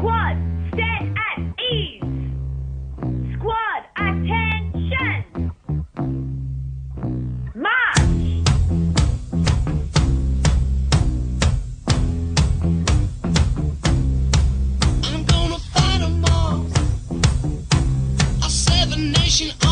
Squad, stand at ease. Squad, attention. March. I'm gonna fight 'em all. I'll save the nation.